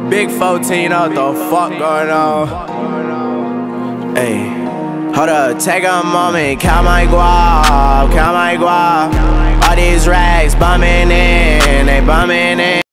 Big 14, what the fuck going on? Hey, hold up, take a moment, count my guap, count my guap. All these racks bumming in, they bumming in.